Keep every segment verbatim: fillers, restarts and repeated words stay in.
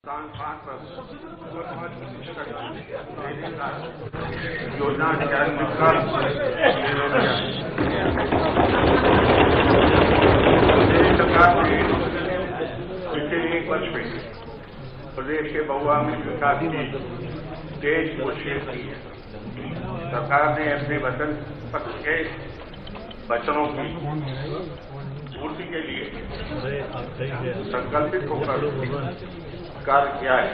योजना सरकार ने पिछले एक वर्ष में प्रदेश के बहुआयामी विकास की तेज कोशिश की है। सरकार ने अपने वचन पत्र के वचनों की पूर्ति के लिए संकल्पित होकर कार्य किया है।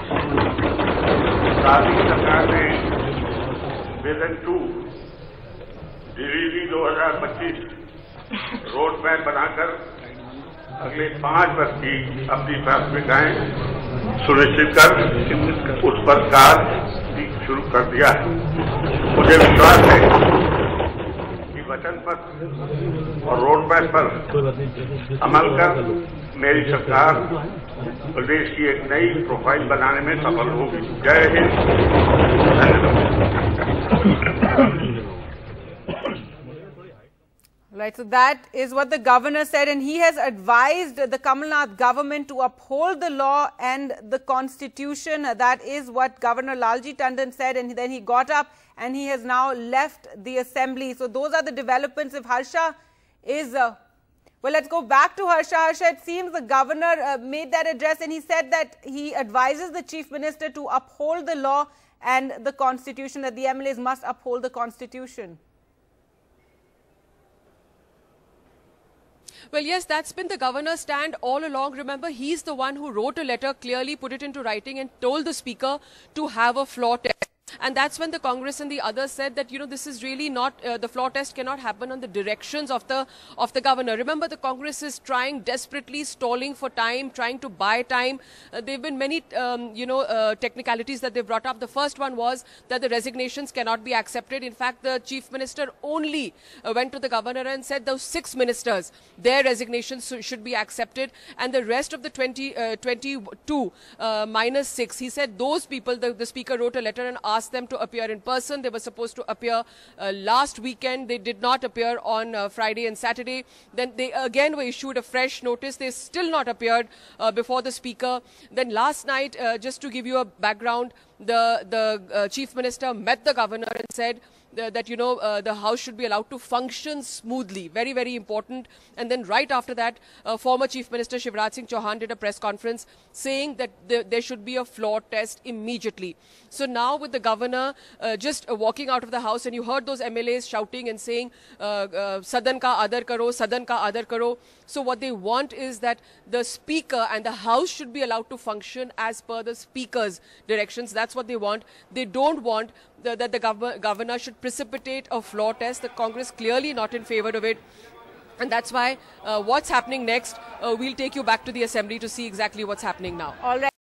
साथ ही सरकार ने विजन टू डिलीवरी दो हजार पच्चीस रोड मैप बनाकर अगले पांच वर्ष की अपनी प्राथमिकताएं सुनिश्चित कर उस पर कार्य शुरू कर दिया है। मुझे विश्वास है कि वचन पत्र और रोड मैप पर अमल कर मेरी सरकार प्रदेश की एक नई प्रोफाइल बनाने में सफल होगी। जय Hind. Right, so that is what the governor said, and he has advised the Kamal Nath government to uphold the law and the constitution. That is what Governor Lalji Tandon said, and then he got up and he has now left the assembly. So those are the developments. If Harsha is, uh, well, let's go back to Harsha. Harsha, it seems the governor uh, made that address and he said that he advises the chief minister to uphold the law and the constitution, that the M L As must uphold the constitution. Well, yes, that's been the governor's stand all along. Remember, he's the one who wrote a letter, clearly put it into writing and told the speaker to have a floor test. And that's when the Congress and the others said that, you know, this is really not, uh, the floor test cannot happen on the directions of the of the governor. Remember, the Congress is trying desperately, stalling for time, trying to buy time. Uh, there have been many, um, you know, uh, technicalities that they brought up. The first one was that the resignations cannot be accepted. In fact, the chief minister only uh, went to the governor and said those six ministers, their resignations should be accepted. And the rest of the twenty, uh, twenty-two uh, minus six, he said those people, the, the speaker wrote a letter and asked them to appear in person. They were supposed to appear uh, last weekend. They did not appear on uh, Friday and Saturday. Then they again were issued a fresh notice. They still not appeared uh, before the speaker. Then last night, uh, just to give you a background, the, the uh, chief minister met the governor and said uh, that, you know, uh, the house should be allowed to function smoothly. Very, very important. And then right after that, uh, former chief minister Shivraj Singh Chauhan did a press conference saying that the, there should be a floor test immediately. So now with the governor uh, just uh, walking out of the house, and you heard those M L As shouting and saying, uh, uh, Sadan ka adar karo, Sadan ka adar karo. So what they want is that the speaker and the house should be allowed to function as per the speaker's directions. That's what they want. They don't want the, that the gov governor should precipitate a floor test. The Congress clearly not in favor of it. And that's why uh, what's happening next, uh, we'll take you back to the assembly to see exactly what's happening now. All right.